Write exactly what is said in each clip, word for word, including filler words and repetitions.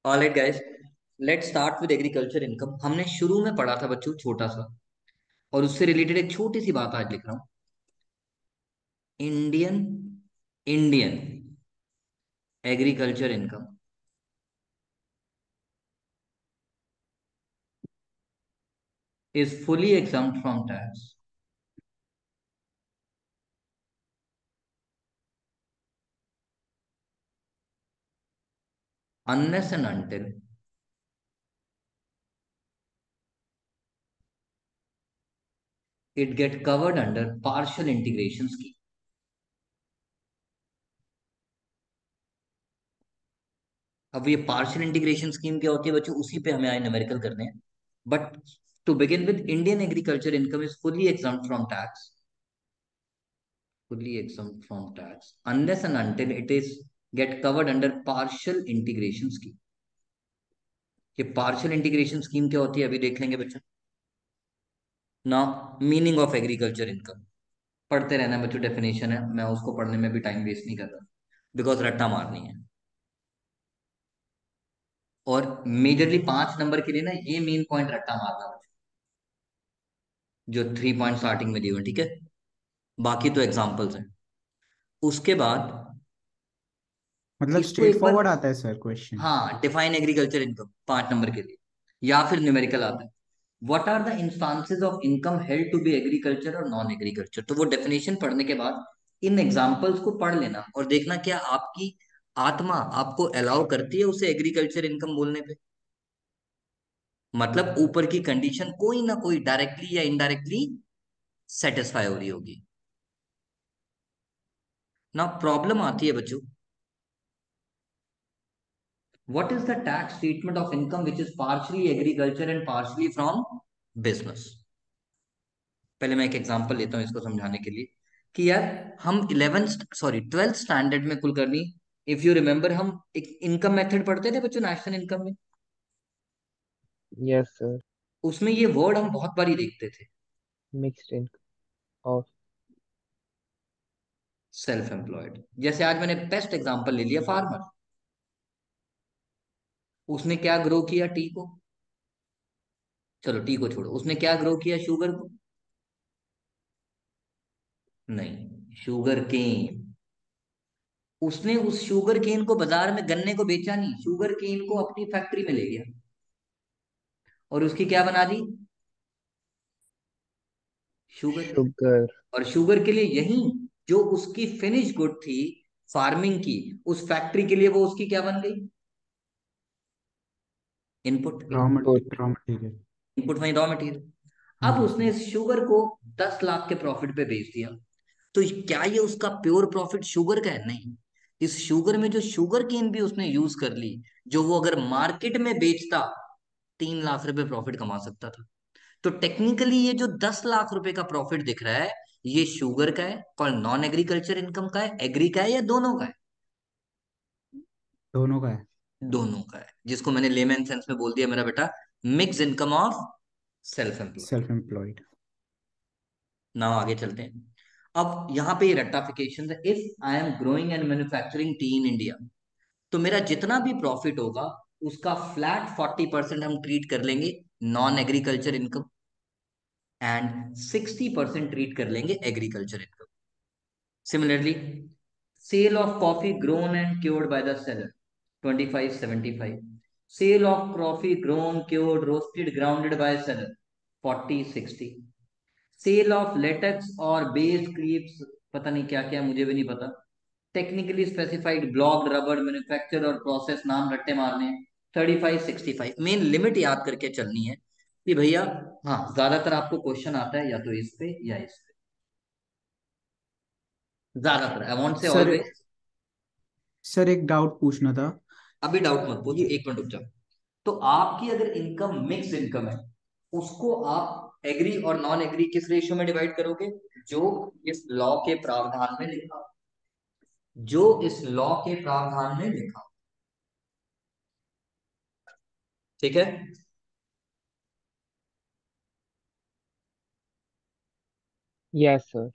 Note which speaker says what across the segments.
Speaker 1: Alright guys, let's start with agriculture income. हमने शुरू में पढ़ा था बच्चों छोटा सा, और उससे रिलेटेड एक छोटी सी बात आज लिख रहा हूं। Indian Indian agriculture income is fully exempt from tax unless and until it get covered under partial integration scheme। अब ये पार्शियल इंटीग्रेशन स्कीम क्या होती है बच्चों, उसी पे हमें आए न्यूमेरिकल करने हैं। But to begin with, Indian agriculture income is fully exempt from tax, fully exempt from tax unless and until it is get covered under partial integration scheme। ये पार्शियल इंटीग्रेशन स्कीम क्या होती है अभी देख लेंगे बच्चों। ना, मीनिंग ऑफ एग्रीकल्चर इनकम पढ़ते रहना है बच्चों, डेफिनेशन है, मैं उसको पढ़ने में भी टाइम वेस्ट नहीं कर रहा, बिकॉज रट्टा मारनी है। और मेजरली पांच नंबर के लिए ना ये मेन पॉइंट रट्टा मारना बच्चों, जो थ्री पॉइंट स्टार्टिंग में दिए हुए हैं, ठीक है। बाकी तो एग्जाम्पल्स हैं। उसके बाद
Speaker 2: मतलब
Speaker 1: इसको
Speaker 2: स्ट्रेट
Speaker 1: एक बार,
Speaker 2: फॉरवर्ड आता है सर क्वेश्चन।
Speaker 1: हाँ, डिफाइन एग्रीकल्चर इनकम पांच नंबर के लिए, या फिर न्यूमेरिकल आता है। What are the instances of income held to be agriculture और नॉन एग्रीकल्चर। तो वो डेफिनेशन पढ़ने के बाद इन एग्जांपल्स को पढ़ लेना और देखना क्या आपकी आत्मा आपको अलाउ करती है उसे एग्रीकल्चर इनकम बोलने पे। मतलब ऊपर की कंडीशन कोई ना कोई डायरेक्टली या इनडायरेक्टली सेटिस्फाई हो रही होगी ना। प्रॉब्लम आती है बच्चों, what is the tax treatment of income which is partly agriculture and partly from business. पहले मैं एक एग्जांपल लेता हूं इसको समझाने के लिए कि यार, हम इलेवेंथ सॉरी ट्वेल्थ स्टैंडर्ड में कुलकर्णी, इफ यू रिमेंबर, हम एक इनकम मेथड पढ़ते थे बच्चों नेशनल इनकम में।
Speaker 3: Yes, sir.
Speaker 1: उसमें ये वर्ड हम बहुत बारी देखते थे,
Speaker 3: Mixed income of
Speaker 1: self employed. जैसे आज मैंने बेस्ट एग्जांपल ले लिया, फार्मर। उसने क्या ग्रो किया, टी को। चलो टी को छोड़ो, उसने क्या ग्रो किया, शुगर को। नहीं, शुगर केन। उसने उस शुगर केन को बाजार में गन्ने को बेचा नहीं, शुगर केन को अपनी फैक्ट्री में ले गया और उसकी क्या बना दी, शुगर।
Speaker 3: sugar.
Speaker 1: और शुगर के लिए यही जो उसकी फिनिश गुड थी फार्मिंग की, उस फैक्ट्री के लिए वो उसकी क्या बन गई, input.
Speaker 2: Raw
Speaker 3: Input.
Speaker 2: Raw material.
Speaker 1: Input वही रॉ मटेरियल। अब
Speaker 2: हम्म।
Speaker 1: उसने इस शुगर को दस लाख के प्रॉफिट पे बेच दिया। तो क्या ये उसका प्योर प्रॉफिट शुगर का है? नहीं। इस शुगर में जो शुगर केन भी उसने यूज कर ली, जो वो अगर मार्केट में बेचता तीन लाख रुपए प्रॉफिट कमा सकता था। तो टेक्निकली ये जो दस लाख रुपए का प्रॉफिट दिख रहा है, ये शुगर का है और नॉन एग्रीकल्चर इनकम का है, एग्री का है, या दोनों का है?
Speaker 2: दोनों का है।
Speaker 1: दोनों का है, जिसको मैंने लेमन सेंस में बोल दिया मेरा बेटा, mix income of self employed.
Speaker 2: Self employed.
Speaker 1: Now आगे चलते हैं। अब यहाँ पे रेक्टाफिकेशन है, if I am growing and manufacturing tea in India, तो मेरा जितना भी प्रॉफिट होगा उसका फ्लैट फोर्टी परसेंट हम ट्रीट कर लेंगे non agriculture income, and sixty percent treat कर लेंगे agriculture income. Similarly, sale of coffee grown and cured by the seller, twenty five seventy five. Sale of coffee grown cured roasted grounded by seller, forty sixty. Sale of latex और based crepes, पता नहीं क्या क्या, मुझे भी नहीं पता। Technically specified blocked rubber manufacture और प्रोसेस, नाम रट्टे मारने, thirty five sixty five. Main limit याद करके चलनी है कि भैया, हाँ, ज्यादातर आपको क्वेश्चन आता है या तो इस पे या इस पे, ज्यादातर, I won't say
Speaker 2: sir
Speaker 1: always.
Speaker 2: Sir एक डाउट पूछना था।
Speaker 1: अभी डाउट मत पूछ,
Speaker 2: ये
Speaker 1: एक मिनट रुक जाओ। तो आपकी अगर इनकम मिक्स इनकम है, उसको आप एग्री और नॉन एग्री किस रेशियो में डिवाइड करोगे, जो इस लॉ के प्रावधान में लिखा हो, जो इस लॉ के प्रावधान में लिखा हो, ठीक है।
Speaker 3: Yes, sir.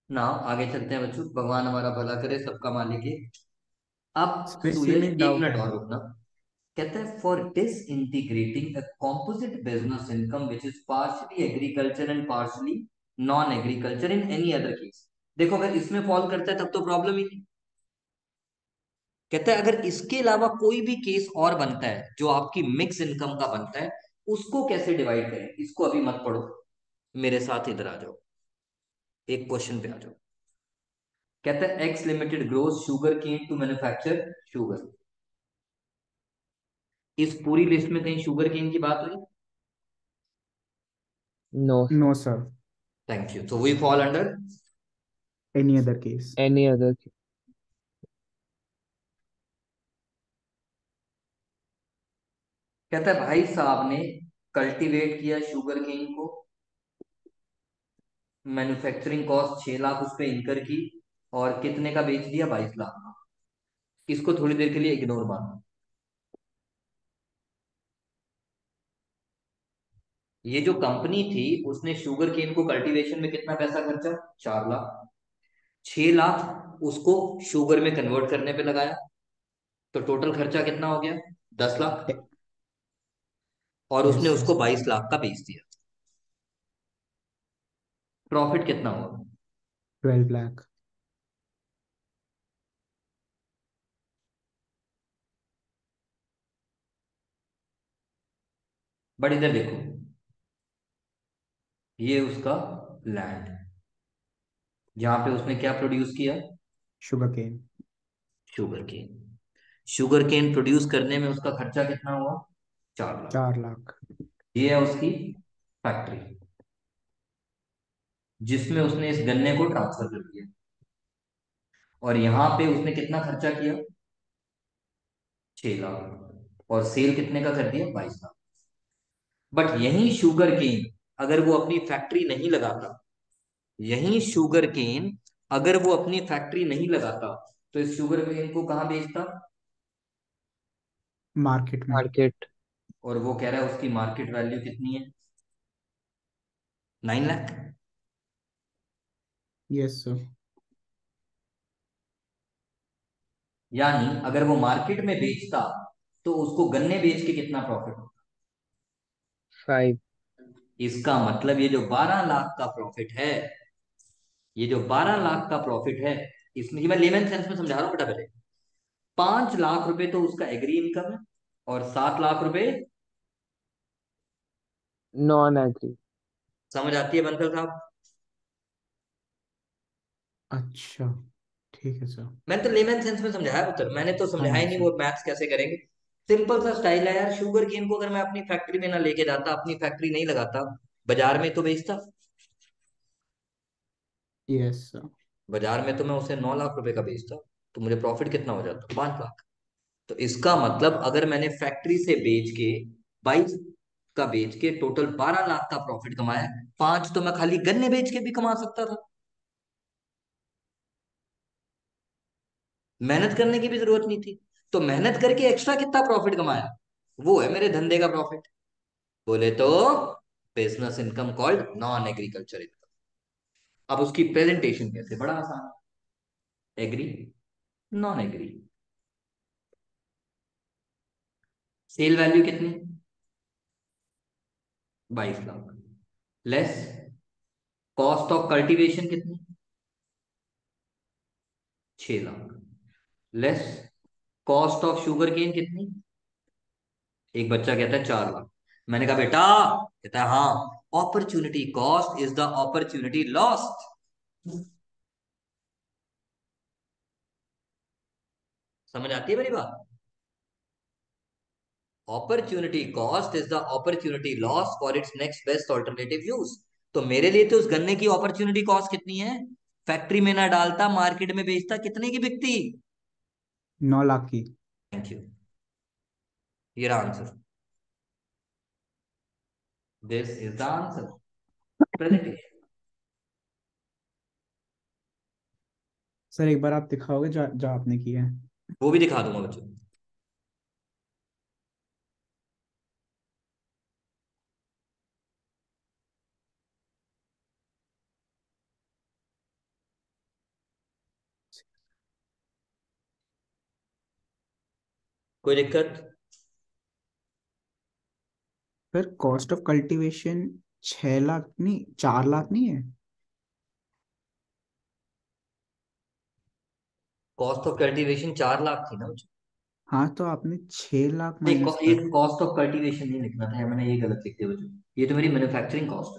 Speaker 1: ना आगे चलते हैं बच्चों, भगवान हमारा भला करे, सबका मालिक है। अब
Speaker 2: सर इसमें
Speaker 1: सूरज
Speaker 2: एक
Speaker 1: एक
Speaker 2: डाउट
Speaker 1: मिनट
Speaker 2: है।
Speaker 1: और रुकना। कहता है for disintegrating a composite business income which is partly agriculture and partly non agriculture in any other case. देखो अगर इसमें फॉल करता है तब तो प्रॉब्लम ही नहीं। कहता है अगर इसके अलावा कोई भी केस और बनता है जो आपकी मिक्स इनकम का बनता है, उसको कैसे डिवाइड करें, इसको अभी मत पढ़ो, मेरे साथ इधर आ जाओ, एक क्वेश्चन पे आ जाओ। कहता है X limited grows sugar cane to manufacture sugar. इस पूरी लिस्ट में कहीं शुगर केन की बात हुई?
Speaker 3: No
Speaker 2: no sir.
Speaker 1: Thank you, तो we fall under.
Speaker 2: Any other case.
Speaker 3: Any other.
Speaker 1: कहता है भाई साहब ने कल्टीवेट किया शुगर केन को, मैन्युफैक्चरिंग कॉस्ट छह लाख उस पर इंकर की, और कितने का बेच दिया? बाईस लाख का। इसको थोड़ी देर के लिए इग्नोर मानो। ये जो कंपनी थी उसने शुगर केन को कल्टीवेशन में कितना पैसा खर्चा? चार लाख। छह लाख उसको शुगर में कन्वर्ट करने पे लगाया, तो टोटल खर्चा कितना हो गया? दस लाख। और उसने
Speaker 2: यस सर।
Speaker 1: उसको बाईस लाख का बेच दिया। प्रॉफिट कितना हुआ?
Speaker 2: ट्वेल्व लाख।
Speaker 1: बट इधर देखो, ये उसका लैंड, जहां पे उसने क्या प्रोड्यूस किया?
Speaker 2: Sugar cane.
Speaker 1: Sugar cane. Sugar cane produce करने में उसका खर्चा कितना हुआ? चार लाख।
Speaker 2: चार लाख।
Speaker 1: ये है उसकी फैक्ट्री, जिसमें उसने इस गन्ने को ट्रांसफर कर दिया। और यहां पे उसने कितना खर्चा किया? छह लाख। और सेल कितने का कर दिया? बाईस लाख। बट यही शुगर केन अगर वो अपनी फैक्ट्री नहीं लगाता, यही शुगर केन अगर वो अपनी फैक्ट्री नहीं लगाता, तो इस शुगर केन को कहां बेचता?
Speaker 2: मार्केट में।
Speaker 3: मार्केट।
Speaker 1: और वो कह रहा है उसकी मार्केट वैल्यू कितनी है? नाइन लाख।
Speaker 2: Yes sir.
Speaker 1: यानी अगर वो मार्केट में बेचता तो उसको गन्ने बेच के कितना प्रॉफिट होता?
Speaker 3: फाइव।
Speaker 1: इसका मतलब ये जो बारह लाख का प्रॉफिट है, ये जो बारह लाख का प्रॉफिट है, इसमें ये मैं लेमन सेंस में समझा रहा हूं बेटा। पहले पांच लाख रुपए तो उसका एग्री इनकम है, और सात लाख रुपए
Speaker 3: नॉन एग्री।
Speaker 1: समझ आती है बंसल साहब?
Speaker 2: अच्छा। ठीक है सर।
Speaker 1: मैंने तो लेमन सेंस में समझाया पुत्र, मैंने तो
Speaker 2: हाँ
Speaker 1: समझाया ही
Speaker 2: जी
Speaker 1: नहीं
Speaker 2: सर।
Speaker 1: वो मैथ्स कैसे करेंगे। सिंपल सा स्टाइल है यार, शुगर केन को अगर मैं अपनी फैक्ट्री में ना लेके जाता, अपनी फैक्ट्री नहीं लगाता, बाजार में तो बेचता।
Speaker 2: Yes sir.
Speaker 1: बाजार में तो मैं उसे नौ लाख रुपए का बेचता, तो मुझे प्रॉफिट कितना हो जाता? पांच लाख। तो इसका मतलब अगर मैंने फैक्ट्री से बेच के बाईस का बेच के टोटल बारह लाख का प्रॉफिट कमाया, पांच तो मैं खाली गन्ने बेच के भी कमा सकता था। मेहनत करने की भी जरूरत नहीं थी। तो मेहनत करके एक्स्ट्रा कितना प्रॉफिट कमाया, वो है मेरे धंधे का प्रॉफिट। बोले तो business income called non agriculture income. अब उसकी प्रेजेंटेशन कैसे? बड़ा आसान है। Agri, non agri. Sale value कितनी? बाईस lakh. Less cost of cultivation कितनी? छह lakh. Less cost of sugar cane कितनी? एक बच्चा कहता है चार लाख। मैंने कहा बेटा, कहता है हाँ, opportunity cost is the opportunity lost. समझ आती है मेरी बात? Opportunity cost is the opportunity loss for its next best alternative use. तो मेरे लिए तो उस गन्ने की अपॉर्चुनिटी कॉस्ट कितनी है? फैक्ट्री में ना डालता, मार्केट में बेचता, कितने की बिकती?
Speaker 2: नौ लाख की।
Speaker 1: Thank you. ये रहा answer. This is the answer. Presentation.
Speaker 2: Sir एक बार आप दिखाओगे जो जो आपने किया है।
Speaker 1: वो भी दिखा दूंगा बच्चों। कोई दिक्कत?
Speaker 2: फिर कॉस्ट ऑफ कल्टीवेशन छह लाख नहीं, चार लाख नहीं है?
Speaker 1: कॉस्ट ऑफ कल्टीवेशन चार लाख थी ना मुझे।
Speaker 2: हाँ, तो आपने छह लाख
Speaker 1: नहीं,
Speaker 2: माइनस
Speaker 1: को- ये
Speaker 2: कर।
Speaker 1: कॉस्ट ऑफ कल्टीवेशन नहीं लिखना था, मैंने ये गलत लिख दिया मुझे। ये तो मेरी मैन्युफैक्चरिंग कॉस्ट है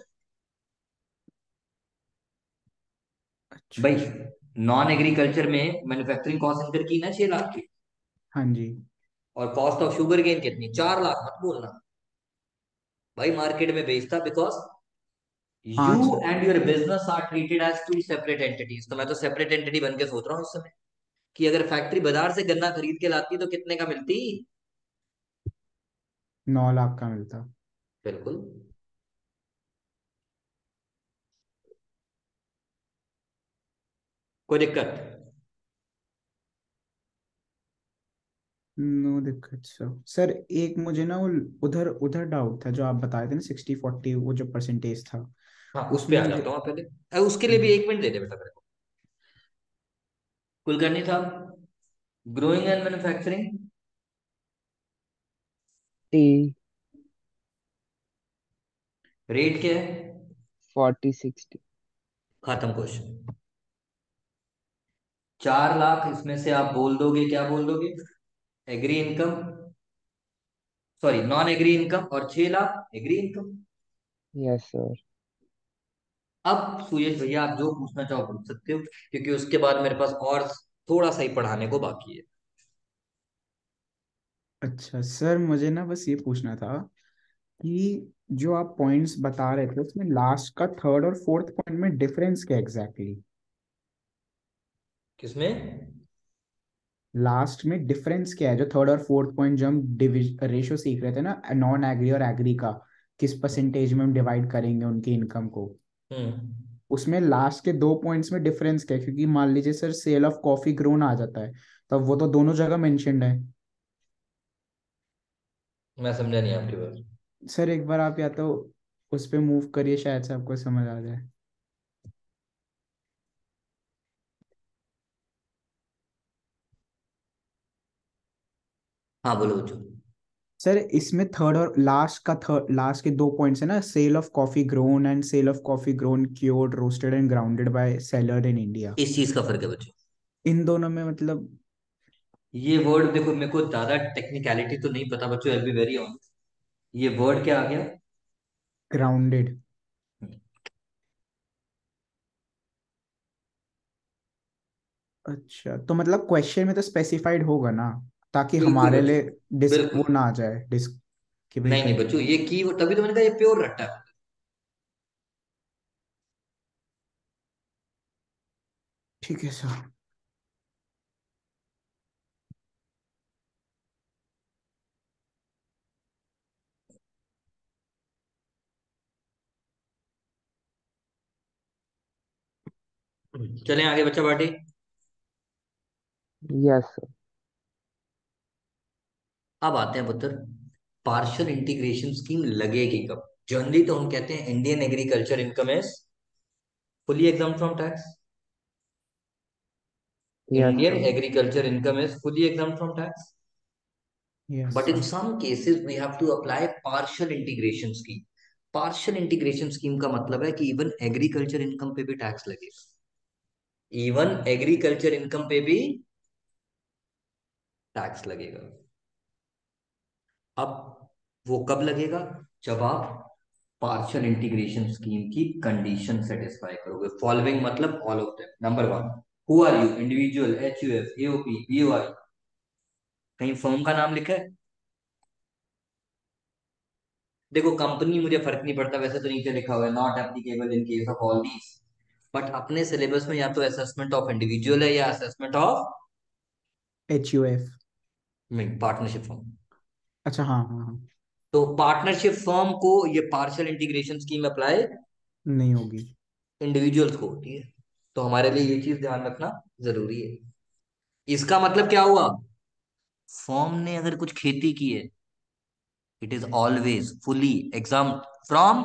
Speaker 2: अच्छा
Speaker 1: भाई।
Speaker 2: अच्छा।
Speaker 1: नॉन एग्रीकल्चर में मैन्युफैक्चरिंग कॉस्ट इनकर की ना छह लाख की।
Speaker 2: हाँ जी।
Speaker 1: और कॉस्ट ऑफ शुगर केन कितनी? चार लाख। मत बोलना भाई मार्केट में बेचता, बिकॉज यू
Speaker 2: पाँच।
Speaker 1: And your business are treated as two separate entities. तो मैं तो सेपरेट एंटिटी बन के सोच रहा हूँ इस समय कि अगर फैक्ट्री बाजार से गन्ना खरीद के लाती तो कितने का मिलती।
Speaker 2: नौ लाख का मिलता।
Speaker 1: बिल्कुल। कोई दिक्कत?
Speaker 2: नो दिक्कत सर। सर एक मुझे ना वो उधर उधर डाउट था जो आप बताए थे ना, सिक्सटी फोर्टी वो जो परसेंटेज था।
Speaker 1: हाँ, उस पे
Speaker 2: उसमें
Speaker 1: आ
Speaker 2: मुझे।
Speaker 1: जाता हूँ पहले। अ, उसके
Speaker 2: हाँ
Speaker 1: लिए भी
Speaker 2: जी।
Speaker 1: एक मिनट दे दे बेटा मेरे को। कुलकर्णी साहब, growing and manufacturing
Speaker 3: tea.
Speaker 1: Rate क्या है?
Speaker 3: Forty sixty.
Speaker 1: खत्म क्वेश्चन। चार लाख इसमें से आप बोल दोगे, क्या बोल दोगे? Agri income, sorry non agri income, और छह lakh agri income.
Speaker 3: Yes sir.
Speaker 1: अब सुयश भैया, आप जो पूछना चाहो पूछ सकते हो, क्योंकि उसके बाद मेरे पास और थोड़ा सा ही पढ़ाने को बाकी है।
Speaker 2: अच्छा सर, मुझे ना बस ये पूछना था कि जो आप पॉइंट्स बता रहे थे उसमें लास्ट का थर्ड और फोर्थ पॉइंट में डिफरेंस क्या एग्जैक्टली exactly?
Speaker 1: किसमें?
Speaker 2: लास्ट में डिफरेंस क्या है जो थर्ड और फोर्थ पॉइंट जो हम डिविज रेशियो सीख रहे थे ना, नॉन एग्री और एग्री का, किस परसेंटेज में हम डिवाइड करेंगे उनकी इनकम को।
Speaker 1: हम्म।
Speaker 2: उसमें लास्ट के दो पॉइंट्स में डिफरेंस क्या है? क्योंकि मान लीजिए sir sale of coffee grown आ जाता है, तब वो तो दोनों जगह मेंशन्ड है।
Speaker 1: मैं समझा नहीं आपकी बात।
Speaker 2: सर एक बार आप या तो उस पे मूव करिए, शायद से आपको समझ आ जाए।
Speaker 1: हाँ बोलो बच्चों।
Speaker 2: सर इसमें थर्ड और लास्ट का थर्ड लास्ट के दो पॉइंट्स है ना, sale of coffee grown and sale of coffee grown cured roasted and grounded by seller in India.
Speaker 1: इस चीज का फर्क है बच्चों।
Speaker 2: इन दोनों में मतलब।
Speaker 1: ये वर्ड देखो, मेरे को ज्यादा टेक्निकलिटी तो नहीं पता बच्चों, आई बी वेरी ऑनेस्ट। ये वर्ड क्या आ गया?
Speaker 2: ग्राउंडेड। अच्छा, तो मतलब क्वेश्चन में तो स्पेसिफाइड होगा ना, ताकि
Speaker 1: बिल्कुल
Speaker 2: हमारे
Speaker 1: बच्चों,
Speaker 2: लिए डिस्क वो
Speaker 1: बिल्कुल।
Speaker 2: ना आ जाए डिस्क कि भाई
Speaker 1: नहीं नहीं
Speaker 2: कंफ्यूज।
Speaker 1: बच्चों, ये की तभी तो मैंने कहा ये प्योर रट्टा है।
Speaker 2: ठीक है सर।
Speaker 1: चलें आगे बच्चा पार्टी।
Speaker 3: Yes sir.
Speaker 1: अब आते हैं पुत्र, पार्शियल इंटीग्रेशन स्कीम लगेगी कब? जनरली तो हम कहते हैं Indian agriculture income is fully exempt from tax.
Speaker 3: Yes
Speaker 1: Indian
Speaker 3: sir.
Speaker 1: Agriculture income is fully exempt from tax.
Speaker 2: Yes
Speaker 1: but in
Speaker 2: sir.
Speaker 1: Some cases we have to apply partial integration scheme. Partial integration scheme का मतलब है कि even agriculture income पे भी tax लगेगा। Even agriculture income पे भी tax लगेगा। अब वो कब लगेगा? जब आप पार्शियल इंटीग्रेशन स्कीम की कंडीशन सेटिस्फाई करोगे। फॉलोइंग मतलब all of them. Number one, who are you? Individual, H U F, AOP, BOI? कहीं फर्म का नाम लिखा है? देखो कंपनी मुझे फर्क नहीं पड़ता, वैसे तो नीचे लिखा हुआ है not applicable in case of all these. But अपने सिलेबस में या तो असेसमेंट ऑफ इंडिविजुअल है या assessment of
Speaker 2: H U F.
Speaker 1: Partnership firm.
Speaker 2: अच्छा, हाँ हाँ हाँ।
Speaker 1: तो पार्टनरशिप फर्म को ये पार्शियल इंटीग्रेशन स्कीम अप्लाई
Speaker 2: नहीं होगी।
Speaker 1: इंडिविजुअल्स को होती है। तो हमारे लिए ये चीज ध्यान रखना जरूरी है। इसका मतलब क्या हुआ? फर्म ने अगर कुछ खेती की है, it is always fully exempt from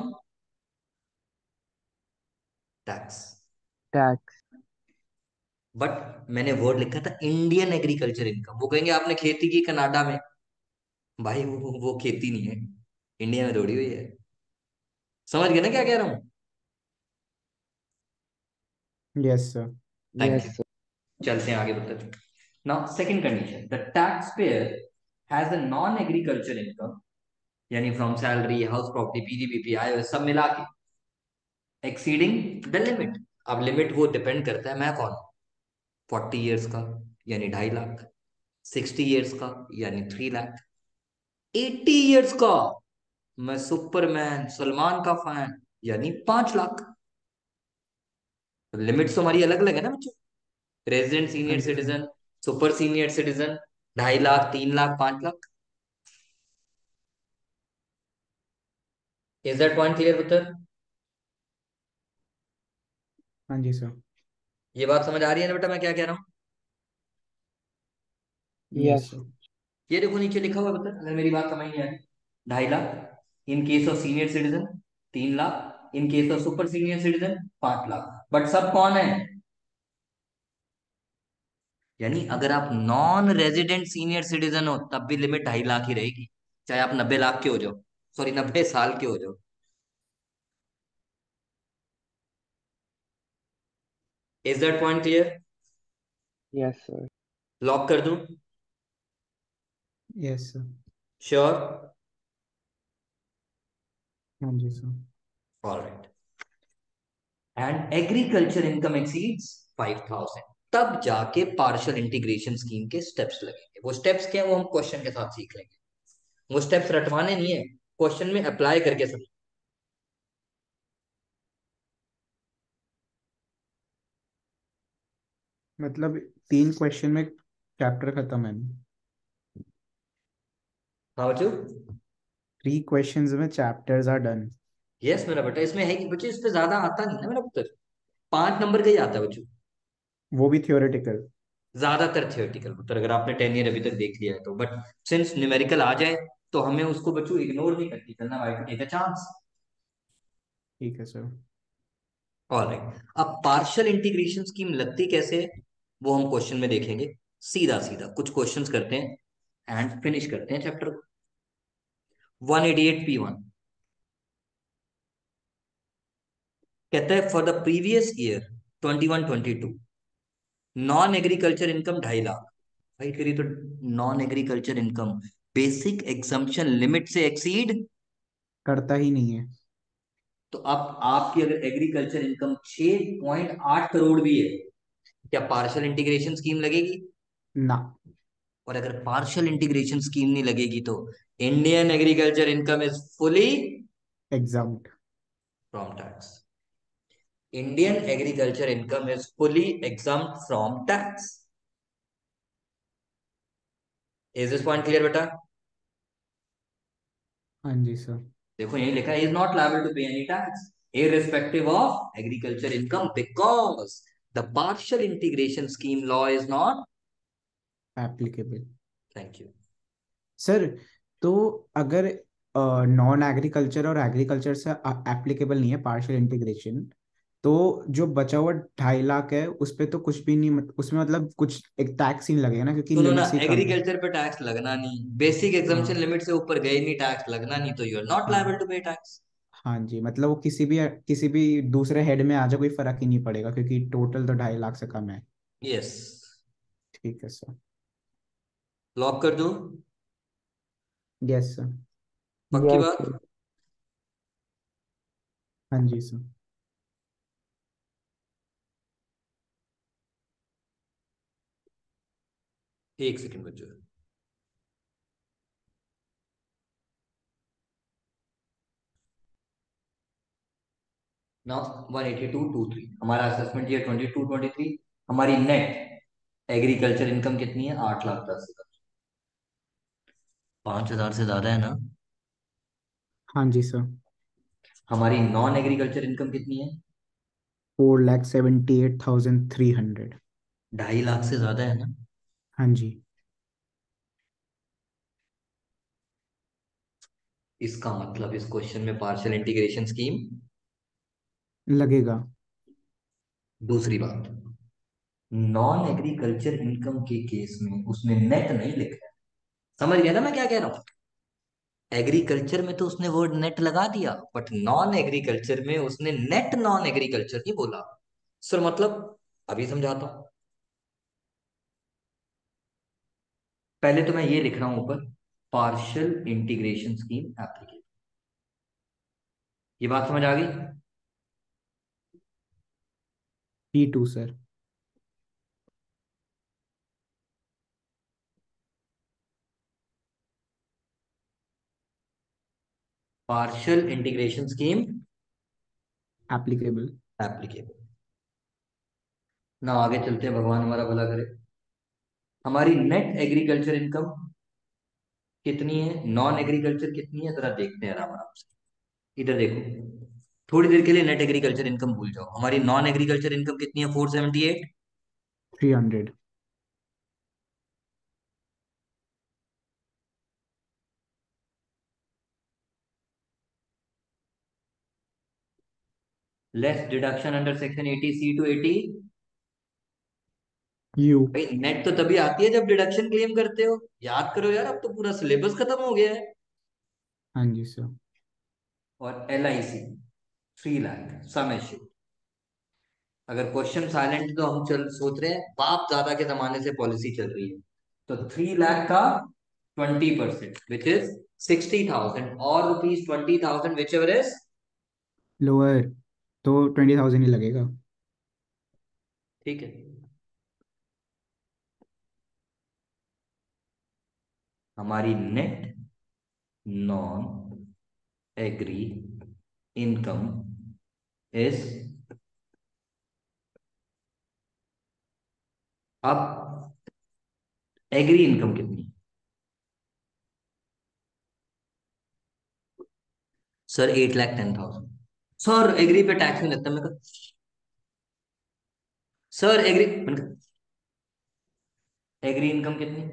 Speaker 1: tax.
Speaker 3: Tax.
Speaker 1: But मैंने वर्ड लिखा था इंडियन एग्रीकल्चर इनकम। वो कहेंगे आपने खेती की कनाडा में, भाई वो वो खेती नहीं है, इंडिया में थोड़ी हुई है। समझ गए ना क्या कह रहा हूँ?
Speaker 2: Yes sir.
Speaker 1: Thank
Speaker 3: Yes,
Speaker 1: you.
Speaker 3: sir.
Speaker 1: चलते हैं आगे बढ़ते। Now second condition, the tax payer has a non agriculture income, यानी फ्रॉम सैलरी, हाउस प्रॉपर्टी, पीजीबीपी, आय, सब मिला के एक्सीडिंग द लिमिट। अब लिमिट वो डिपेंड करता है मैं कौन हूं। फोर्टी ईयर्स का यानी ढाई लाख, सिक्सटी ईयर्स का यानी थ्री लाख, एट्टी ईयर्स का मैं सुपरमैन सलमान का फैन यानी पांच लाख। लिमिट्स तो हमारी अलग अलग है ना बच्चों। रेजिडेंट
Speaker 2: हाँ
Speaker 1: senior
Speaker 2: ji sir.
Speaker 1: Citizen, super senior citizen, ढाई लाख, तीन लाख, पांच lakh. Is that point clear पुत्र?
Speaker 2: हाँ जी सर।
Speaker 1: ये बात समझ आ रही है ना बेटा मैं क्या कह रहा हूँ?
Speaker 2: Yes
Speaker 3: Yes,
Speaker 2: sir.
Speaker 1: ये देखो नीचे लिखा हुआ है पुत्र, अगर मेरी बात समझ नहीं आ रही। ढाई lakh in case of senior citizen, तीन lakh in case of super senior citizen, पांच लाख। बट सब कौन है? यानी अगर आप नॉन रेजिडेंट सीनियर सिटीजन हो तब भी लिमिट ढाई लाख ही रहेगी, चाहे आप नब्बे लाख के हो जाओ, सॉरी नब्बे साल के हो जाओ। Is that point clear?
Speaker 3: yes, sir.
Speaker 1: Lock कर दूं?
Speaker 2: Yes sir.
Speaker 1: श्योर?
Speaker 2: हाँ जी sir.
Speaker 1: Alright. And agriculture income exceeds five thousand, तब जाके पार्शियल इंटीग्रेशन स्कीम के स्टेप्स लगेंगे। वो स्टेप्स क्या है वो हम क्वेश्चन के साथ सीख लेंगे। वो स्टेप्स रटवाने नहीं है, क्वेश्चन में अप्लाई करके समझ।
Speaker 2: मतलब तीन क्वेश्चन में चैप्टर खत्म है।
Speaker 1: हाँ बच्चों।
Speaker 2: थ्री क्वेश्चंस में चैप्टर्स आर डन।
Speaker 1: यस मेरा बेटा, इसमें है कि बच्चे इस पे ज्यादा आता नहीं ना मेरा पुत्र, पांच नंबर का ही आता है बच्चों।
Speaker 2: वो भी थियोरेटिकल।
Speaker 1: ज्यादातर थियोरेटिकल पुत्र, अगर आपने टेन ईयर अभी तक देख लिया है तो। बट सिंस न्यूमेरिकल आ जाए तो हमें उसको बच्चों इग्नोर नहीं करती करना, भाई टू टेक अ चांस।
Speaker 2: ठीक है सर।
Speaker 1: ऑलराइट, अब पार्शियल इंटीग्रेशन स्कीम लगती कैसे है वो हम क्वेश्चन में देखेंगे। सीधा सीधा कुछ क्वेश्चंस करते हैं एंड फिनिश करते हैं चैप्टर को। One eighty eight P one कहता है for the previous year twenty one twenty two non agriculture income ढाई लाख। भाई फिर ये तो non agriculture income basic exemption limit से एक्सीड।
Speaker 2: करता ही नहीं है।
Speaker 1: तो अब आपकी अगर एग्रीकल्चर इनकम छह पॉइंट आठ करोड़ भी है, क्या पार्शियल इंटीग्रेशन स्कीम लगेगी?
Speaker 2: ना।
Speaker 1: और अगर पार्शियल इंटीग्रेशन स्कीम नहीं लगेगी तो Indian agriculture income is fully
Speaker 2: exempt.
Speaker 1: From tax. Indian agriculture income is fully exempt from tax. Is this point clear बेटा?
Speaker 2: हाँ जी सर।
Speaker 1: देखो यही लिखा है, is not liable to pay any tax irrespective of agriculture income because the partial integration scheme law is not।
Speaker 2: Applicable.
Speaker 1: Thank you.
Speaker 2: Sir, तो अगर non agriculture और agriculture से एप्लीकेबल नहीं है पार्शियल इंटीग्रेशन, तो जो बचा हुआ ढाई लाख है उस पे तो कुछ भी नहीं, मत, उसमें मतलब कुछ एक टैक्स ही नहीं लगेगा ना, क्योंकि
Speaker 1: सुनो ना,
Speaker 2: लिमिट्स ही कम है।
Speaker 1: एग्रीकल्चर पे टैक्स लगना नहीं, बेसिक एग्जाम्पशन
Speaker 2: हाँ।
Speaker 1: लिमिट से ऊपर गए नहीं, टैक्स लगना नहीं, तो यू आर नॉट लायबल
Speaker 2: हाँ।
Speaker 1: To pay tax.
Speaker 2: हाँ जी, मतलब वो किसी भी किसी भी दूसरे हेड में आ जाए कोई फर्क ही नहीं पड़ेगा, क्योंकि टोटल तो ढाई लाख से कम है।
Speaker 1: यस।
Speaker 2: ठीक है सर।
Speaker 1: लॉक कर दूं?
Speaker 2: Yes sir.
Speaker 1: पक्की
Speaker 3: Yes,
Speaker 1: बात?
Speaker 3: sir.
Speaker 2: हाँ जी सर।
Speaker 1: एक सेकंड बच्चों। Now one eighty two two three हमारा assessment year twenty two twenty three. हमारी नेट एग्रीकल्चर इनकम कितनी है? आठ लाख दस हजार। पांच हजार से ज्यादा है ना?
Speaker 2: हाँ जी सर।
Speaker 1: हमारी नॉन एग्रीकल्चर इनकम कितनी है?
Speaker 2: Four lakh seventy eight thousand three hundred.
Speaker 1: ढाई लाख से ज्यादा है ना?
Speaker 2: हाँ जी।
Speaker 1: इसका मतलब इस क्वेश्चन में पार्शियल इंटीग्रेशन स्कीम।
Speaker 2: लगेगा।
Speaker 1: दूसरी बात, नॉन एग्रीकल्चर इनकम के केस में उसने नेट नहीं लिखा है। समझ गया ना मैं क्या कह रहा हूं? एग्रीकल्चर में तो उसने वर्ड नेट लगा दिया, बट नॉन एग्रीकल्चर में उसने नेट नॉन एग्रीकल्चर नहीं बोला। सर मतलब, अभी समझाता हूं। पहले तो मैं ये लिख रहा हूं ऊपर, पार्शियल इंटीग्रेशन स्कीम एप्लीकेशन। ये बात समझ आ गई?
Speaker 2: P two sir.
Speaker 1: Partial integration scheme
Speaker 2: applicable.
Speaker 1: Applicable. ना आगे चलते हैं, भगवान हमारा भला करे। हमारी नेट एग्रीकल्चर इनकम कितनी है, नॉन एग्रीकल्चर कितनी है, जरा देखते हैं आराम आराम से। इधर देखो, थोड़ी देर के लिए नेट एग्रीकल्चर इनकम भूल जाओ। हमारी नॉन एग्रीकल्चर इनकम कितनी है? Four seventy eight.
Speaker 2: Three hundred.
Speaker 1: Less deduction under section eighty C to eighty.
Speaker 2: U.
Speaker 1: भाई नेट तो तभी आती है जब डिडक्शन क्लेम करते हो। याद करो यार, अब तो पूरा सिलेबस खत्म हो गया है।
Speaker 2: हाँ जी सर।
Speaker 1: और L I C, three lakh, sum assured. अगर क्वेश्चन साइलेंट तो हम चल सोच रहे हैं बाप दादा के जमाने से पॉलिसी चल रही है। तो थ्री लाख का twenty percent, which is sixty thousand, और rupees twenty thousand, which ever is.
Speaker 2: Lower, तो ट्वेंटी थाउजेंड ही लगेगा।
Speaker 1: ठीक है। हमारी net non agri income is, अब एग्री इनकम कितनी? Sir eight lakh ten thousand. Sir agri पे टैक्स नहीं लगता। मैं कहा सर एग्री, मैंने कहा एग्री इनकम कितनी?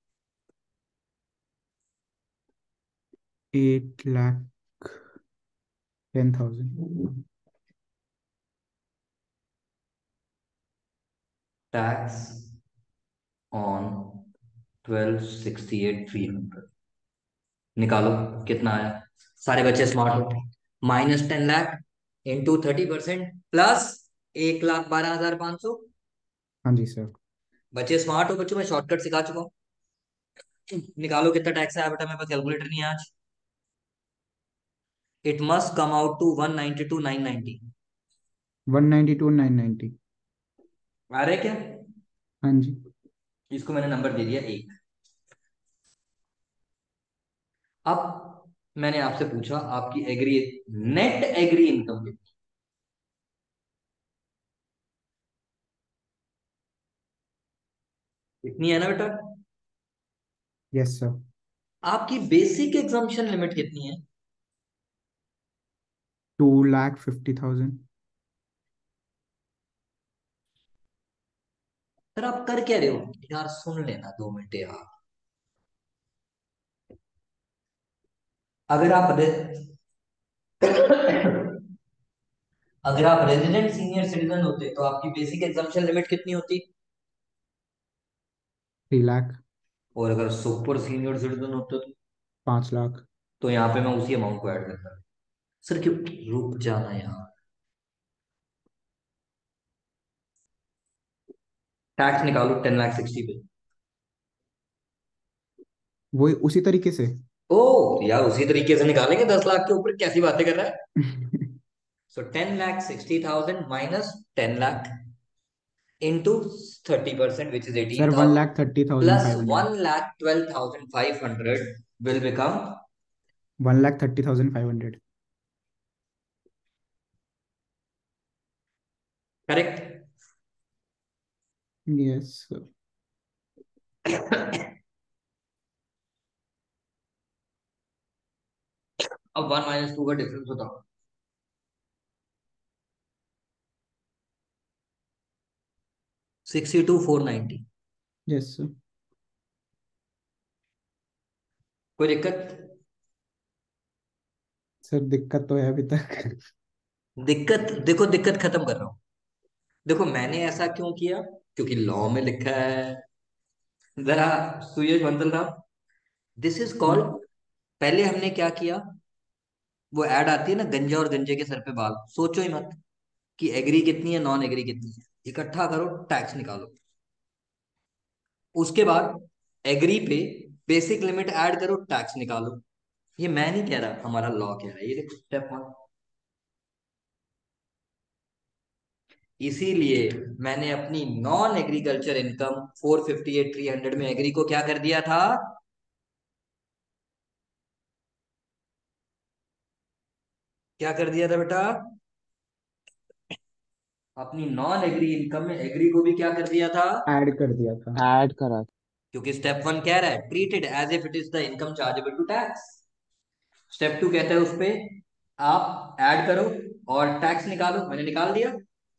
Speaker 2: Eight lakh ten thousand.
Speaker 1: Tax on twelve sixty eight three hundred. निकालो कितना आया। सारे बच्चे स्मार्ट हो। Minus ten lakh, into thirty percent, plus एक लाख बारह हजार पांच सौ।
Speaker 2: हाँ जी सर।
Speaker 1: बच्चे स्मार्ट हो बच्चों, मैं शॉर्टकट सिखा चुका हूँ। निकालो कितना टैक्स आया बेटा, मेरे पास कैलकुलेटर नहीं है आज। It must come out to one ninety two nine ninety.
Speaker 2: One ninety two nine ninety.
Speaker 1: आ रहे क्या?
Speaker 2: हाँ जी।
Speaker 1: इसको मैंने नंबर दे दिया एक। अब मैंने आपसे पूछा आपकी एग्री, नेट एग्री इनकम कितनी? कितनी है ना बेटा?
Speaker 2: Yes sir.
Speaker 1: आपकी बेसिक एग्जाम्पशन लिमिट कितनी है?
Speaker 2: Two lakh fifty thousand.
Speaker 1: Sir आप कर क्या रहे हो यार, सुन लेना दो मिनट यार। अगर आप रे- अगर आप रेजिडेंट सीनियर सिटीजन होते तो आपकी बेसिक एग्जाम्पशन लिमिट कितनी होती?
Speaker 2: थ्री लाख।
Speaker 1: और अगर सुपर सीनियर सिटीजन होते तो
Speaker 2: पाँच लाख।
Speaker 1: तो यहाँ पे मैं उसी अमाउंट को ऐड करता। सर क्यों, रुक जाना यार। टैक्स निकालो टेन लाख सिक्सटी।
Speaker 2: वही उसी तरीके से।
Speaker 1: ओ यार, उसी तरीके से निकालेंगे, दस लाख के ऊपर कैसी बातें कर रहा है। So ten lakh sixty thousand minus ten lakh, into thirty percent, which is eighteen
Speaker 2: sir one
Speaker 1: thousand
Speaker 2: lakh thirty thousand
Speaker 1: plus
Speaker 2: five hundred
Speaker 1: one lakh twelve thousand five hundred will become.
Speaker 2: One lakh thirty thousand five hundred.
Speaker 1: Correct.
Speaker 2: Yes sir.
Speaker 1: अब one minus two का difference बताओ। Sixty two four ninety.
Speaker 2: Yes sir.
Speaker 1: कोई दिक्कत?
Speaker 2: Sir दिक्कत तो है अभी तक।
Speaker 1: दिक्कत देखो, दिक्कत खत्म कर रहा हूं। देखो मैंने ऐसा क्यों किया, क्योंकि लॉ में लिखा है। जरा सुयश बंदल राव, दिस इज
Speaker 2: हाँ।
Speaker 1: कॉल्ड पहले हमने क्या किया, वो ऐड आती है ना, गंजा और गंजे के सर पे बाल, सोचो ही मत कि एग्री कितनी है, नॉन एग्री कितनी है, इकट्ठा करो, टैक्स निकालो। उसके बाद एग्री पे बेसिक लिमिट ऐड करो, टैक्स निकालो। ये मैं नहीं कह रहा, हमारा लॉ कह रहा है, ये देखो स्टेप वन। इसीलिए मैंने अपनी non agriculture income four fifty eight three hundred में एग्री को क्या कर दिया था, क्या कर दिया था बेटा, अपनी नॉन एग्री इनकम में एग्री को भी क्या कर दिया था,
Speaker 2: ऐड कर दिया था।
Speaker 3: ऐड करा।
Speaker 1: क्योंकि स्टेप वन कह रहा है treated as if it is the income chargeable to tax. Step two कहता है उस पे आप ऐड करो और टैक्स निकालो, मैंने निकाल दिया।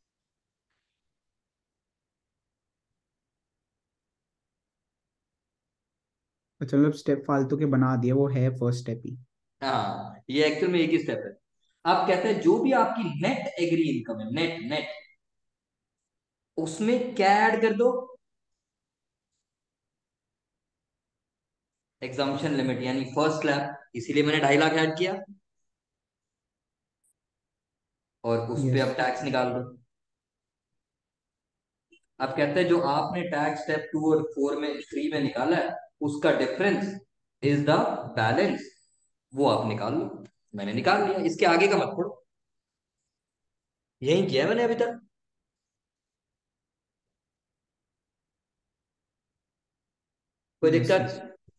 Speaker 2: अच्छा, मतलब स्टेप फालतू के बना दिए, वो है फर्स्ट स्टेप ही।
Speaker 1: हाँ, ये एक्चुअल में एक ही स्टेप है। अब कहते हैं जो भी आपकी नेट एग्री इनकम है, नेट नेट, उसमें क्या ऐड कर दो, एग्जाम्पशन लिमिट यानी फर्स्ट स्लैब, इसीलिए मैंने ढाई लाख ऐड किया, और उस पे
Speaker 2: यस।
Speaker 1: अब टैक्स निकाल दो। अब कहते हैं जो आपने टैक्स स्टेप टू और फोर में थ्री में निकाला है, उसका डिफरेंस इज द बैलेंस, वो आप निकाल लो। मैंने निकाल लिया, इसके आगे का मत पढ़ो, यही किया है मैंने अभी तक। कोई
Speaker 2: यस
Speaker 1: दिक्कत?
Speaker 2: यस।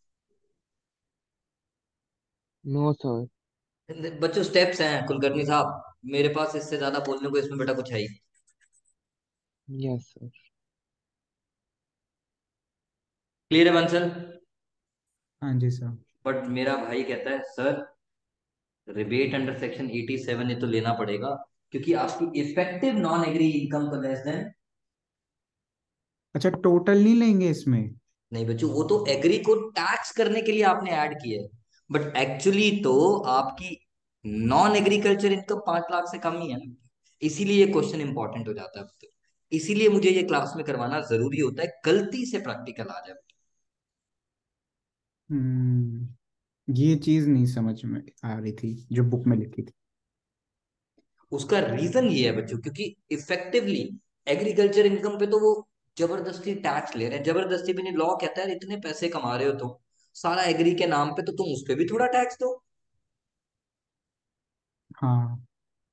Speaker 3: No sir.
Speaker 1: बच्चों स्टेप्स हैं कुलकर्णी साहब, मेरे पास इससे ज्यादा बोलने को इसमें बेटा कुछ है ही।
Speaker 3: Yes sir.
Speaker 1: क्लियर है बंसल?
Speaker 2: हाँ जी सर।
Speaker 1: बट मेरा भाई कहता है sir, rebate under section eighty seven ये तो लेना पड़ेगा, क्योंकि आपकी इफेक्टिव नॉन एग्री इनकम तो लेस देन।
Speaker 2: अच्छा, टोटल नहीं लेंगे इसमें?
Speaker 1: नहीं बच्चों, वो तो एग्री को टैक्स करने के लिए आपने ऐड किया है, बट एक्चुअली तो आपकी नॉन एग्रीकल्चर इनकम पांच लाख से कम ही है ना। इसीलिए ये क्वेश्चन इंपॉर्टेंट हो जाता है, तो इसीलिए मुझे ये क्लास में करवाना जरूरी होता है, गलती से प्रैक्टिकल आ जाए।
Speaker 2: हम्म। ये चीज नहीं समझ में आ रही थी जो बुक में लिखी थी।
Speaker 1: उसका रीजन ये है बच्चों, क्योंकि इफेक्टिवली एग्रीकल्चर इनकम पे तो वो जबरदस्ती टैक्स ले रहे हैं, जबरदस्ती भी नहीं, लॉ कहता है इतने पैसे कमा रहे हो तुम सारा एग्री के नाम पे, तो तुम उस पे भी थोड़ा टैक्स दो।
Speaker 2: हाँ।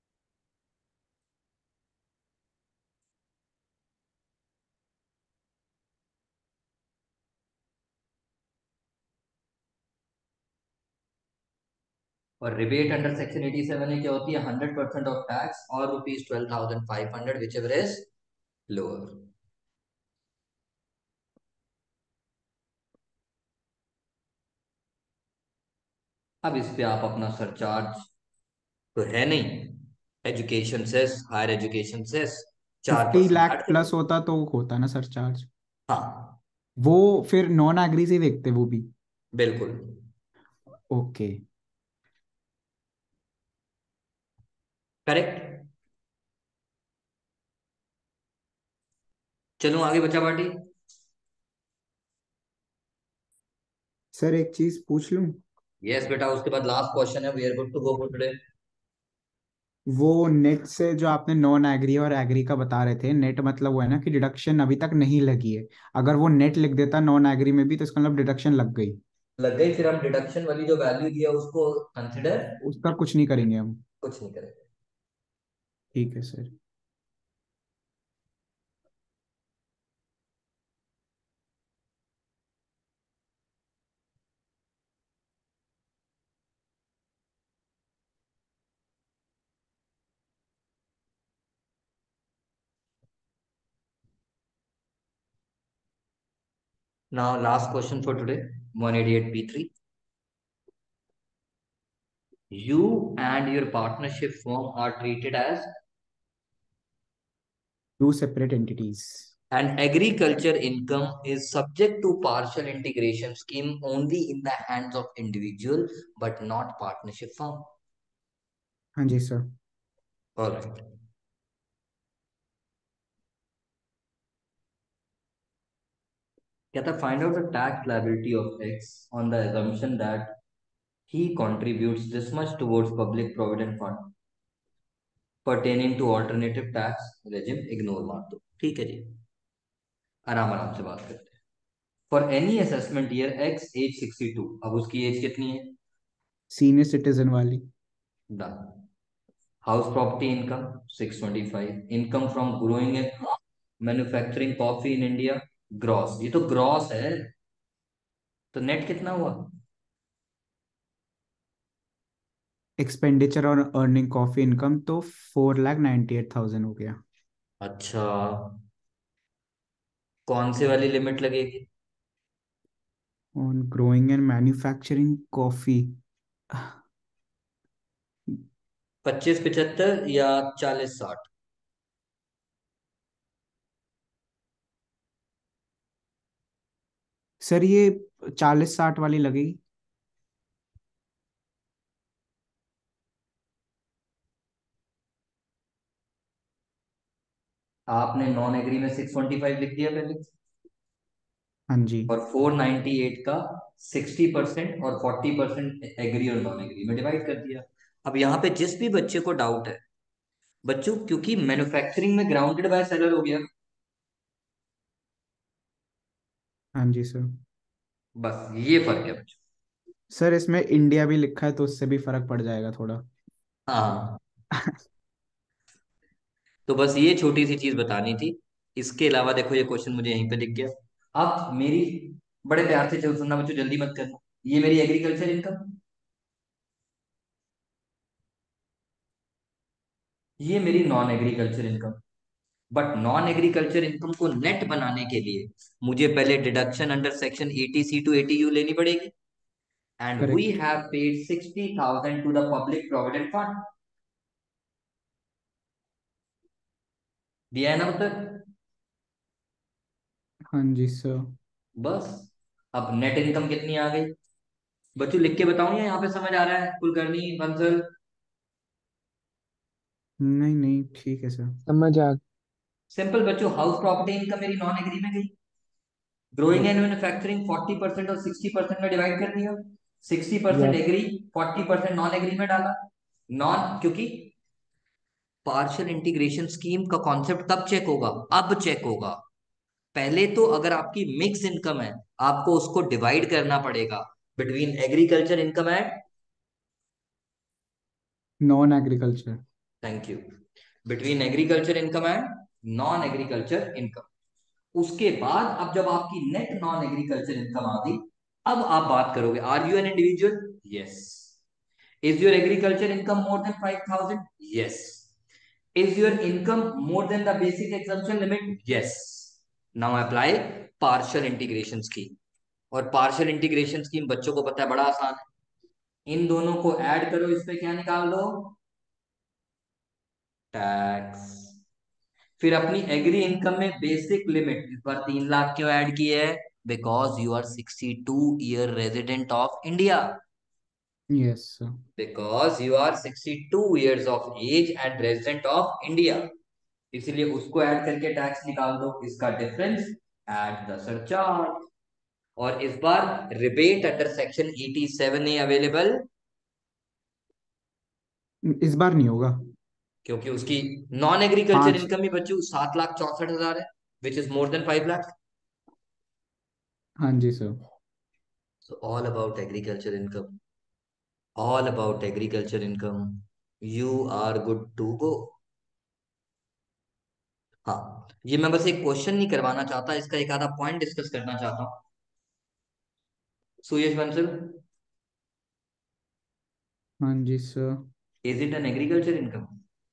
Speaker 1: और rebate under section eighty seven में क्या होती है, हंड्रेड परसेंट ऑफ टैक्स और rupees twelve thousand five hundred which ever is lower. अब इस पे आप अपना सरचार्ज तो है नहीं, education cess, higher education cess, चार
Speaker 2: फिफ्टी
Speaker 1: परसेंट
Speaker 2: लाख
Speaker 1: काट के दो।
Speaker 2: प्लस होता तो होता ना सरचार्ज?
Speaker 1: हाँ
Speaker 2: वो फिर नॉन एग्री से ही देखते वो भी?
Speaker 1: बिल्कुल।
Speaker 2: ओके।
Speaker 1: करेक्ट। चलूं आगे बच्चा पार्टी?
Speaker 2: सर एक चीज पूछ लूं?
Speaker 1: यस बेटा, उसके बाद लास्ट क्वेश्चन है, we are good to go for today.
Speaker 2: वो नेट से जो आपने नॉन एग्री और एग्री का बता रहे थे, नेट मतलब वो है ना कि डिडक्शन अभी तक नहीं लगी है। अगर वो नेट लिख देता नॉन एग्री में भी तो इसका मतलब डिडक्शन लग गई।
Speaker 1: लग गई, फिर हम डिडक्शन वाली जो वैल्यू दिया उसको कंसिडर
Speaker 2: उसका कुछ नहीं करेंगे हम।
Speaker 1: कुछ नहीं करेंगे।
Speaker 2: ठीक है sir.
Speaker 1: Now last question for today, one eighty eight P three. You and your partnership firm are treated as
Speaker 2: two separate entities.
Speaker 1: and agriculture income is subject to partial integration scheme only in the hands of individual but not partnership firm.
Speaker 2: हाँ जी sir.
Speaker 1: All right. कहता find out the tax liability of X on the assumption that he contributes this much towards public provident fund pertaining to alternative tax regime, ignore मार दो, ठीक है जी। आराम आराम से बात करते हैं। For any assessment year X age sixty two, अब उसकी एज कितनी है?
Speaker 2: सीनियर सिटीजन वाली।
Speaker 1: Done. House property income six twenty five, income from growing and manufacturing coffee in India, gross, ये तो ग्रॉस है, तो नेट कितना हुआ?
Speaker 2: एक्सपेंडिचर और अर्निंग कॉफी इनकम तो four lakh ninety eight thousand हो गया।
Speaker 1: अच्छा, कौन से वाली लिमिट लगेगी?
Speaker 2: On growing and manufacturing coffee.
Speaker 1: पच्चीस पिछहत्तर या चालीस साठ?
Speaker 2: सर ये चालीस साठ वाली लगेगी।
Speaker 1: आपने नॉन एग्री में सिक्स ट्वेंटी फाइव लिख दिया पहले,
Speaker 2: हाँ जी।
Speaker 1: और फोर नाइन्टी एट का सिक्सटी परसेंट और फोर्टी परसेंट एग्री और नॉन एग्री में डिवाइड कर दिया। अब यहाँ पे जिस भी बच्चे को डाउट है, बच्चों क्योंकि मैन्युफैक्चरिंग में ग्राउंडेड बाय सेलर हो गया,
Speaker 2: हाँ जी सर।
Speaker 1: बस ये फर्क है बच्चों।
Speaker 2: सर इसमें इंडिया भी लिखा है तो उससे भी फर्क पड़ जाएगा थोड़ा।
Speaker 1: हाँ, तो बस ये छोटी सी चीज बतानी थी। इसके अलावा देखो, ये क्वेश्चन मुझे यहीं पे दिख गया। अब मेरी, बड़े प्यार से चल सुनना बच्चों, जल्दी मत करना। ये मेरी एग्रीकल्चर इनकम, ये मेरी non agriculture income. But non agriculture income को नेट बनाने के लिए मुझे पहले deduction under section eighty C to eighty U लेनी पड़ेगी। And we
Speaker 2: correct.
Speaker 1: Have paid sixty thousand to the public provident fund. दिया है ना उत्तर?
Speaker 2: हाँ जी सर।
Speaker 1: बस, अब नेट इनकम कितनी आ गई बच्चों, लिख के बताऊं या यहाँ पे समझ आ रहा है कुलकर्णी बंसल?
Speaker 2: नहीं नहीं ठीक है सर।
Speaker 3: समझ आ।
Speaker 1: सिंपल बच्चों, हाउस प्रॉपर्टी इनकम मेरी नॉन एग्री में गई, growing and
Speaker 2: okay.
Speaker 1: Manufacturing forty percent और सिक्सटी परसेंट में डिवाइड कर दिया, sixty percent
Speaker 3: yes.
Speaker 1: Agri, forty percent non agri में डाला। नॉन, क्योंकि पार्शियल इंटीग्रेशन स्कीम का कॉन्सेप्ट कब चेक होगा? अब चेक होगा। पहले तो अगर आपकी मिक्स इनकम है, आपको उसको डिवाइड करना पड़ेगा between agriculture income and,
Speaker 2: non agriculture.
Speaker 1: Thank you, between agriculture income and non agriculture income. उसके बाद अब जब आपकी नेट नॉन एग्रीकल्चर इनकम आ गई, अब आप बात करोगे, are you an individual? Yes. Is your agriculture income more than five thousand? Yes. Is your income more than the basic exemption limit? Yes. Now apply partial integration scheme. और partial integration scheme बच्चों को पता है, बड़ा आसान है। इन दोनों को ऐड करो, इस पे क्या निकाल दो? टैक्स। फिर अपनी एग्री इनकम में बेसिक लिमिट इस बार तीन लाख क्यों ऐड की है? Because you are sixty two year resident of India.
Speaker 2: Yes sir.
Speaker 1: Because you are sixty two years of age and resident of India, इसीलिए उसको ऐड करके टैक्स निकाल दो, इसका डिफरेंस एट द सरचार्ज। और इस बार rebate under section eighty seven A available,
Speaker 2: इस बार नहीं होगा।
Speaker 1: क्योंकि उसकी नॉन एग्रीकल्चर
Speaker 2: पाँच।
Speaker 1: इनकम ही बच्चों सात लाख चौसठ हजार है, which is more than five lakh.
Speaker 2: हाँ जी sir.
Speaker 1: So all about agriculture income, all about agriculture income. You are good to go. हाँ, ये मैं बस एक क्वेश्चन नहीं करवाना चाहता, इसका एक आधा पॉइंट डिस्कस करना चाहता हूँ। सुयश बंसल,
Speaker 2: हाँ जी sir.
Speaker 1: Is it an agriculture income?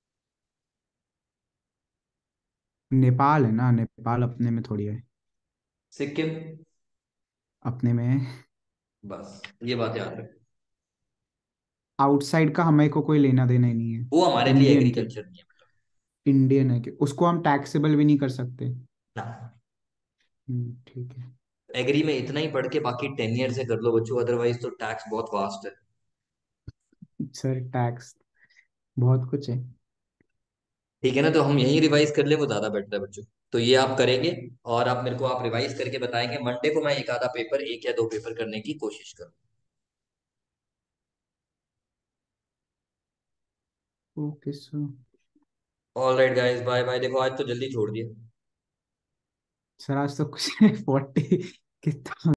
Speaker 2: Nepal है ना, नेपाल अपने में थोड़ी है।
Speaker 1: सिक्किम?
Speaker 2: अपने में है।
Speaker 1: बस, ये बात याद रखो,
Speaker 2: आउटसाइड का हमें को कोई लेना देना ही नहीं है।
Speaker 1: वो हमारे लिए
Speaker 2: इंडियन के।
Speaker 1: एग्रीकल्चर नहीं है
Speaker 2: इंडियन है कि उसको हम टैक्सेबल भी नहीं कर सकते।
Speaker 1: ना।
Speaker 2: हम्म, ठीक है।
Speaker 1: एग्री में इतना ही पढ़ के बाकी टेन ईयर से कर लो बच्चों, अदरवाइज तो टैक्स बहुत वास्ट है।
Speaker 2: सर टैक्स बहुत कुछ है।
Speaker 1: ठीक है ना, तो हम यहीं रिवाइज कर ले, वो ज्यादा बेटर है बच्चों। तो ये आप करेंगे, और आप मेरे को आप रिवाइज करके बताएंगे। मंडे को मैं एक आधा पेपर, एक या दो पेपर करने की कोशिश करूँ।
Speaker 2: Okay sir.
Speaker 1: All right guys, bye bye. देखो आज तो जल्दी छोड़ दिया।
Speaker 2: सर आज तो कुछ फोर्टी कितना